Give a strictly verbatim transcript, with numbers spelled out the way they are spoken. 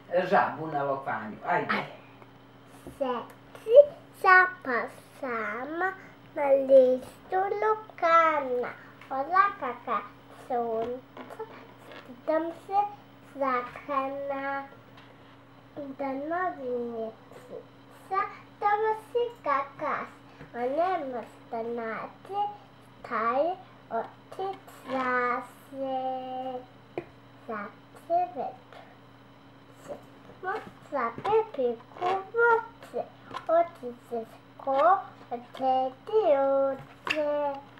žabu na lokvanju. Ajde. Seci sapa sama na listu lokana. Olakaka sunca, stidam se zakana. Da novinjeci sa donosi kakas, a nema stanače, staje oči zase. Zace večer, zape piku voće, oči se sko, očeti uče.